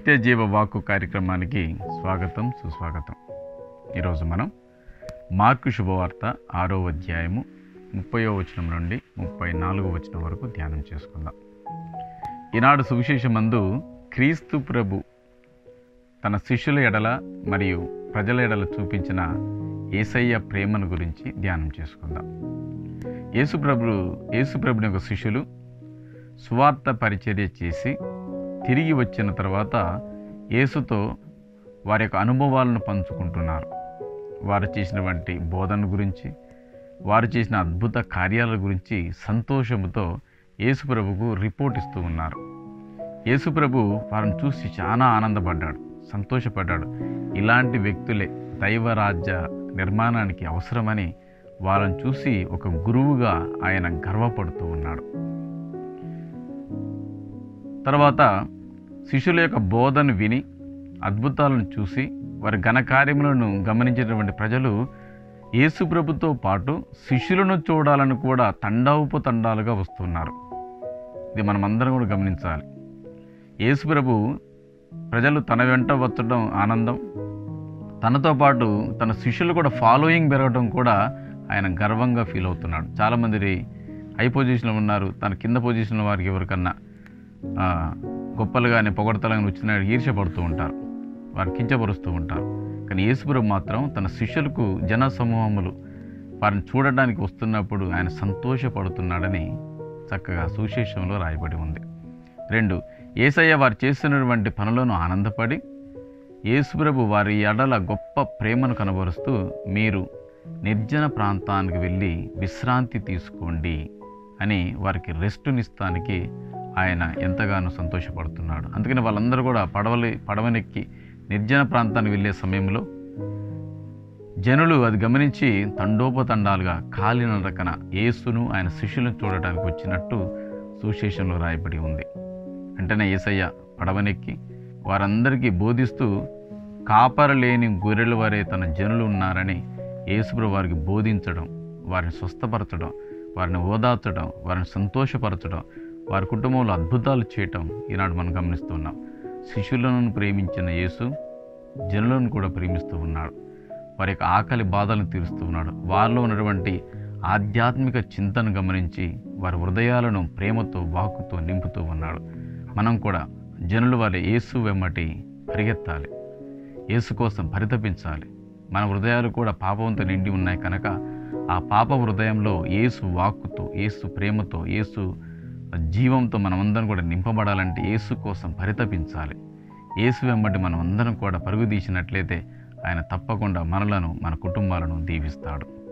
నిత్యజీవ వాక్కు కార్యక్రమానికి స్వాగతం సుస్వాగతం. ఈరోజు మనం మార్కు శుభవార్త 6వ అధ్యాయము 30వ వచనం నుండి 34వ వచనం వరకు ధ్యానం చేసుకుందాం. ఈనాడు సువిశేషమందు క్రీస్తు ప్రభు తన శిష్యుల ఎడల మరియు ప్రజల ఎడల చూపించిన యేసయ్య ప్రేమను గురించి ధ్యానం చేసుకుందాం. యేసుప్రభుని యొక్క శిష్యులు సువార్త పరిచర్య చేసి తిరిగి వచ్చిన తర్వాత యేసుతో వారి యొక్క అనుభవాలను పంచుకుంటున్నారు. వారు చేసినటువంటి బోధన గురించి, వారు చేసిన అద్భుత కార్యాల గురించి సంతోషముతో యేసుప్రభుకు రిపోర్ట్ ఇస్తూ ఉన్నారు. యేసుప్రభు వారిని చూసి చాలా ఆనందపడ్డాడు, సంతోషపడ్డాడు. ఇలాంటి వ్యక్తులే దైవరాజ్య నిర్మాణానికి అవసరమని వాళ్ళని చూసి ఒక గురువుగా ఆయన గర్వపడుతూ ఉన్నాడు. తర్వాత శిష్యుల యొక్క బోధను విని అద్భుతాలను చూసి వారి ఘనకార్యములను గమనించినటువంటి ప్రజలు యేసుప్రభుతో పాటు శిష్యులను చూడాలని కూడా తండాలుగా వస్తున్నారు. ఇది మనమందరం కూడా గమనించాలి. యేసుప్రభు ప్రజలు తన వెంట వచ్చడం ఆనందం, తనతో పాటు తన శిష్యులు కూడా ఫాలోయింగ్ పెరగడం కూడా ఆయన గర్వంగా ఫీల్ అవుతున్నాడు. చాలామంది హై పొజిషన్లో ఉన్నారు, తన కింద పొజిషన్లో వారికి ఎవరికన్నా గొప్పలుగానే పొగడతలుగానే వచ్చిన ఈర్ష్యపడుతూ ఉంటారు, వారు కించపరుస్తూ ఉంటారు. కానీ యేసుప్రభు మాత్రం తన శిష్యులకు జన సమూహములు వారిని చూడడానికి వస్తున్నప్పుడు ఆయన సంతోషపడుతున్నాడని చక్కగా సువిశేషంలో రాయబడి ఉంది. 2, యేసయ్య వారు చేస్తున్నటువంటి పనులను ఆనందపడి యేసుప్రభు వారి ఎడల గొప్ప ప్రేమను కనబరుస్తూ మీరు నిర్జన ప్రాంతానికి వెళ్ళి విశ్రాంతి తీసుకోండి అని వారికి రెస్టునిస్తానికి ఆయన ఎంతగానో సంతోషపడుతున్నాడు. అందుకని వాళ్ళందరూ కూడా పడవనెక్కి నిర్జన ప్రాంతానికి వెళ్ళే సమయంలో జనులు అది గమనించి తండోపతండాలుగా కాలినడకన యేసును ఆయన శిష్యులను చూడటానికి వచ్చినట్టు సువిశేషంలో రాయబడి ఉంది. వెంటనే యేసయ్య పడవనెక్కి వారందరికీ బోధిస్తూ కాపరలేని గొర్రెల వరే తన జనులు ఉన్నారని యేసుప్రభు వారికి బోధించడం, వారిని స్వస్థపరచడం, వారిని ఓదార్చడం, వారిని సంతోషపరచడం, వారి కుటుంబంలో అద్భుతాలు చేయటం ఈనాడు మనం గమనిస్తున్నాం. శిష్యులను ప్రేమించిన యేసు జనులను కూడా ప్రేమిస్తూ ఉన్నాడు. వారి యొక్క ఆకలి బాధలను తీరుస్తూ ఉన్నాడు. వారిలో ఉన్నటువంటి ఆధ్యాత్మిక చింతను గమనించి వారి హృదయాలను ప్రేమతో వాక్కుతో నింపుతూ ఉన్నాడు. మనం కూడా జనుల వలె యేసు వెమ్మటి పరిగెత్తాలి, యేసు కోసం పరితపించాలి. మన హృదయాలు కూడా పాపంతో నిండి ఉన్నాయి కనుక ఆ పాప హృదయంలో యేసు వాక్కుతో, యేసు ప్రేమతో, యేసు జీవంతో మనమందరం కూడా నింపబడాలంటే యేసు కోసం పరితపించాలి. యేసు వెంబడి మనం అందరం కూడా పరుగు తీసినట్లయితే ఆయన తప్పకుండా మనలను, మన కుటుంబాలను దీవిస్తాడు.